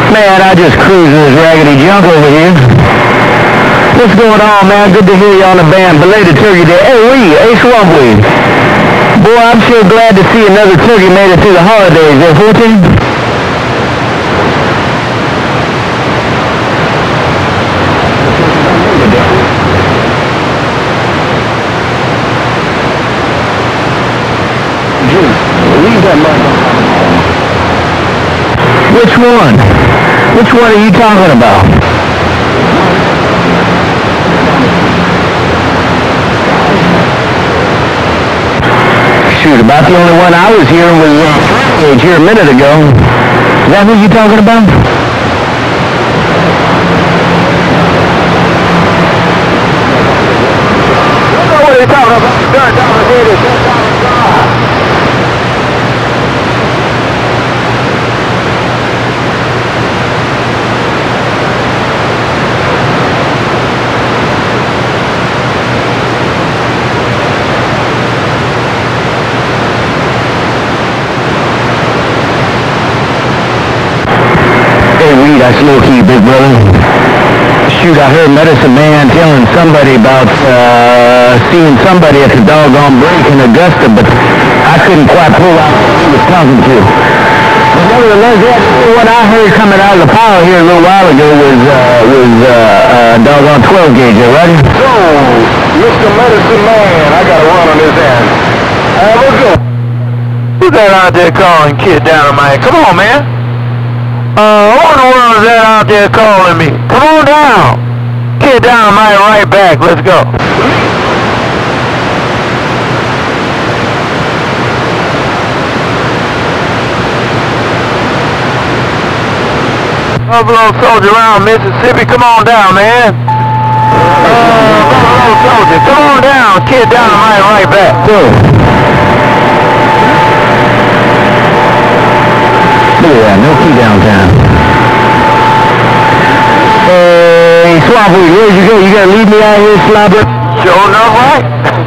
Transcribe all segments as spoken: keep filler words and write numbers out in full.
Man, I just cruising this raggedy junk over here. What's going on, man? Good to hear you on the band. Belated Turkey Day. Hey, we, hey, Swamp Weed. Boy, I'm sure glad to see another turkey made it through the holidays. There, fourteen? Which one? Which one are you talking about? Shoot, about the only one I was hearing was uh, here a minute ago. Is that who you talking about? I don't know what you're talking about. Down, down, here it is. That's low-key, big brother. Shoot, I heard Medicine Man telling somebody about uh, seeing somebody at the doggone break in Augusta, but I couldn't quite pull out who he was talking to. But nevertheless, that, what I heard coming out of the power here a little while ago was uh, was uh, uh, doggone twelve gauge, right? So, Mister Medicine Man, I got to run on this end. Uh, let's go. Who's that out there calling Kid Dynamite? Come on, man. Uh, who in the world is that out there calling me? Come on down. Kid Dynamite right back. Let's go. Buffalo Soldier around Mississippi. Come on down, man. Uh, Buffalo Soldier. Come on down. Kid Dynamite right back. Go. Look at that, no key downtown. Hey, Swamp Weed, where'd you go? You gotta leave me out here, slobber? Sure enough, right?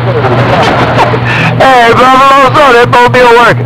Hey, Buffalo Soldier, that both be working.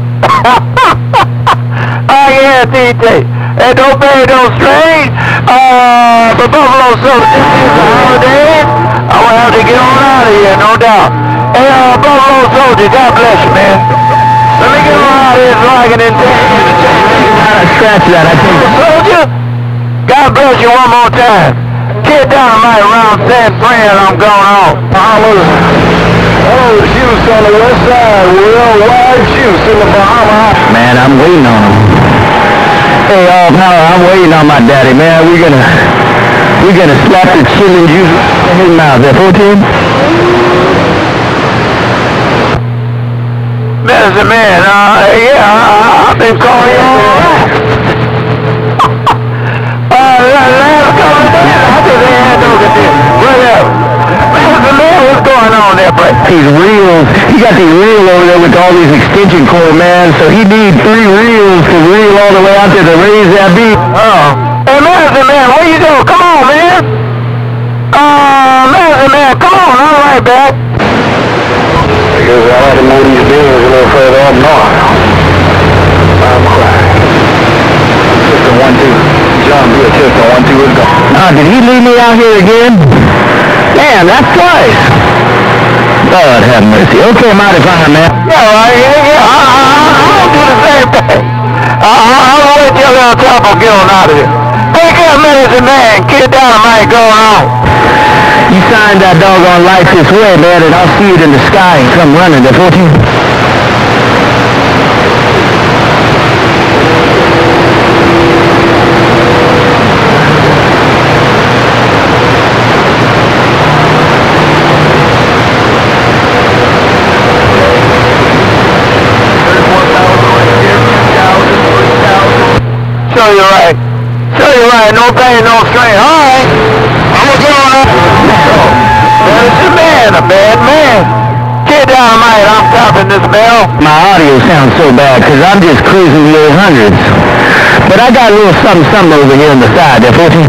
Oh, yeah, T T. Hey, don't pay no strange. Uh, but Buffalo Soldier, this is the holiday. I will have to get on out of here, no doubt. Hey, uh, Buffalo Soldier, God bless you, man. Let me get on out of here so I can intend. Scratch that, I think. Soldier, God bless you one more time. Kid Dynamite around San Fran, I'm going on. Oh, juice on the west side. Real wide juice in the Bahamas. Man, I'm waiting on him. Hey, oh, no, I'm waiting on my daddy, man. We're gonna, we're gonna slap the chilling juice in his mouth. That fourteen? Medicine Man, uh, yeah, I, I've been calling you all right. uh, last couple of days, I just ain't had no good deal. Whatever. Medicine Man, what's going on there, bro? These reels, he got these reels over there with all these extension cord, man, so he needs three reels to reel all the way out there to raise that beat. Oh. Hey, Medicine Man, where you go? Come on, man. Uh, Medicine Man, come on, I'm right back. Because I had to move these beans a little further up north. I'm crying. System one, two. John B. System one, two is gone. Uh, did he leave me out here again? Damn, that's twice. Lord have mercy. Okay, mighty fine, man. Yeah, right, yeah, yeah. I, I, I don't do the same thing. I, I, I'll wait till they're on top of get on out of here. Take care, Medicine Man. Kid Dynamite going on. You signed that doggone life this way, man, and I'll see it in the sky and come running. That fourteen? Show you right. Show you right. No pain, no strain. All right. I'm gonna get on up. Medicine Man, a bad man. Kid Dynamite, I'm topping this bell. My audio sounds so bad because I'm just cruising the old hundreds. But I got a little something, something over here on the side. That fourteen?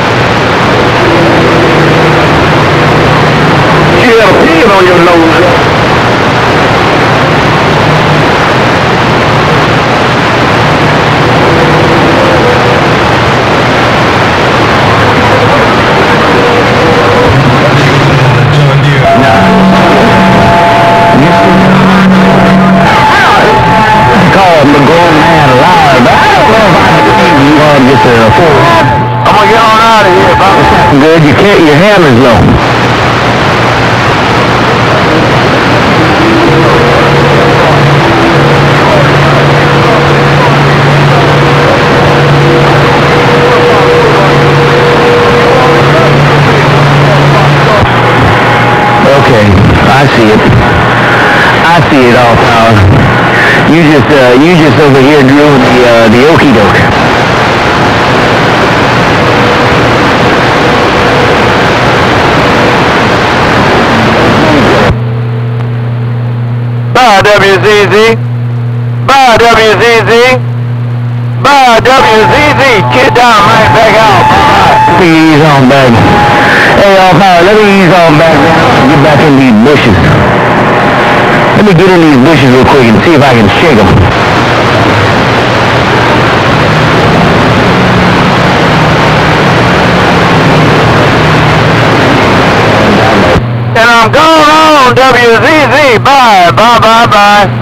You have a pin on your nose. a grown man alive, but I don't know if I believe you want just a full. I'm gonna get on out of here, Bobby. Good, you can't, your hammer's low. Okay, I see it. I see it all, pal. You just, uh, you just over here doing the, uh, the okie doke. Bye, W Z Z. Bye, W Z Z. Bye, W Z Z. Kid down, right back out. Let me ease on back. Hey, all power, let me ease on back down. Get back in these bushes. Let me get in these bushes real quick and see if I can shake them. And I'm going on, W Z Z. Bye, bye, bye, bye.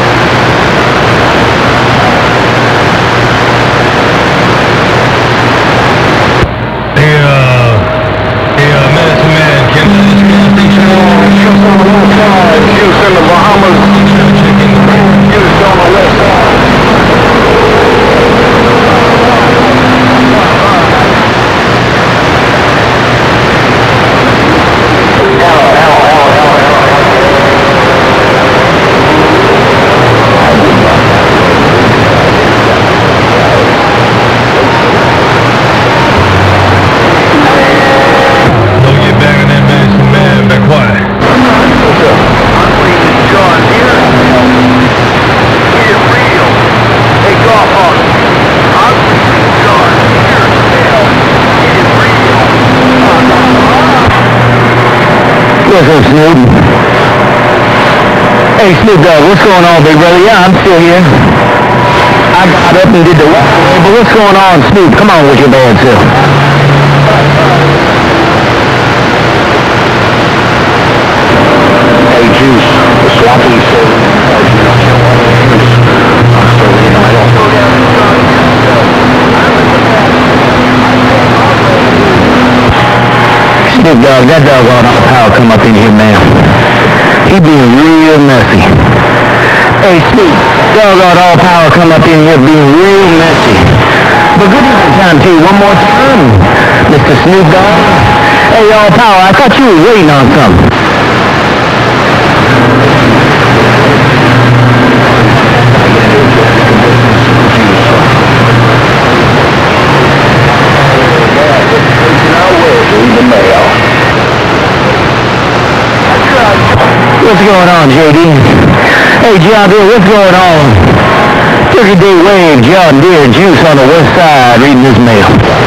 Juice in the Bahamas. Juice on the west side. Don't get back in that man, man, back quiet. What's up, Snoop? Hey, Snoop Dogg, what's going on, big brother? Yeah, I'm still here. I got up and did the walk away, but what's going on, Snoop? Come on with your bad self. Hey, Juice, the swampy said, you know, you don't want to use. So, you know, I don't go down. Snoop Dogg, that dog on all power come up in here, man. He being real messy. Hey, Snoop, dog on all power come up in here being real messy. But good evening time to you one more time, Mister Snoop Dogg. Hey, all power, I thought you were waiting on something. What's going on, J D? Hey, John Deere, what's going on? Turkey Day Wave, John Deere, Juice on the west side, reading this mail.